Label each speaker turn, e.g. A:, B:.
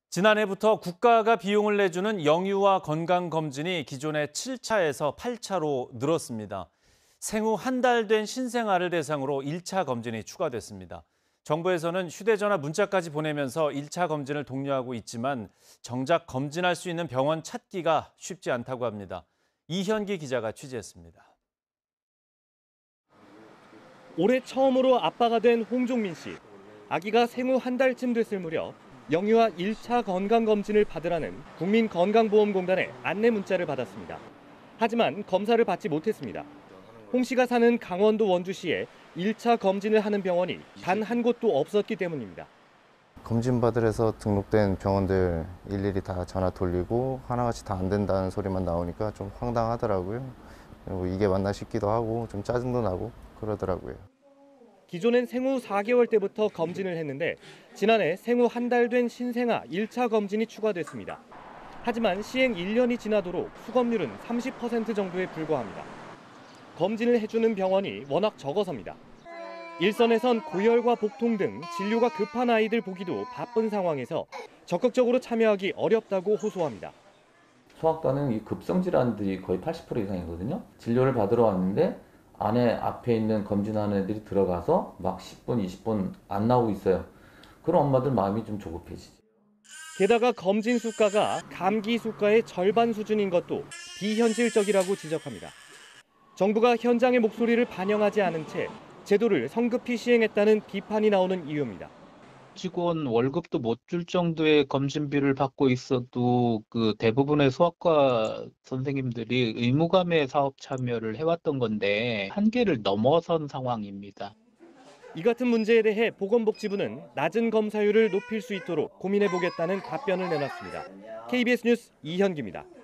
A: 지난해부터 국가가 비용을 내주는 영유아 건강검진이 기존의 7차에서 8차로 늘었습니다. 생후 한 달 된 신생아를 대상으로 1차 검진이 추가됐습니다. 정부에서는 휴대전화 문자까지 보내면서 1차 검진을 독려하고 있지만 정작 검진할 수 있는 병원 찾기가 쉽지 않다고 합니다. 이현기 기자가 취재했습니다.
B: 올해 처음으로 아빠가 된 홍종민 씨. 아기가 생후 한 달쯤 됐을 무렵 영유아 1차 건강검진을 받으라는 국민건강보험공단의 안내 문자를 받았습니다. 하지만 검사를 받지 못했습니다. 홍 씨가 사는 강원도 원주시에 1차 검진을 하는 병원이 단 한 곳도 없었기 때문입니다.
C: 검진받으래서 등록된 병원들 일일이 다 전화 돌리고 하나같이 다 안 된다는 소리만 나오니까 좀 황당하더라고요. 그리고 이게 맞나 싶기도 하고 좀 짜증도 나고 그러더라고요.
B: 기존엔 생후 4개월 때부터 검진을 했는데 지난해 생후 한 달 된 신생아 1차 검진이 추가됐습니다. 하지만 시행 1년이 지나도록 수검률은 30% 정도에 불과합니다. 검진을 해주는 병원이 워낙 적어서입니다. 일선에선 고열과 복통 등 진료가 급한 아이들 보기도 바쁜 상황에서 적극적으로 참여하기 어렵다고 호소합니다.
D: 소아과는 이 급성 질환들이 거의 80% 이상이거든요. 진료를 받으러 왔는데 앞에 있는 검진하는 애들이 들어가서 막 10분, 20분 안 나오고 있어요. 그런 엄마들 마음이 좀 조급해지죠.
B: 게다가 검진 수가가 감기 수가의 절반 수준인 것도 비현실적이라고 지적합니다. 정부가 현장의 목소리를 반영하지 않은 채 제도를 성급히 시행했다는 비판이 나오는 이유입니다.
E: 직원 월급도 못 줄 정도의 검진비를 받고 있어도 그 대부분의 소아과 선생님들이 의무감에 사업 참여를 해왔던 건데 한계를 넘어선 상황입니다.
B: 이 같은 문제에 대해 보건복지부는 낮은 검사율을 높일 수 있도록 고민해보겠다는 답변을 내놨습니다. KBS 뉴스 이현기입니다.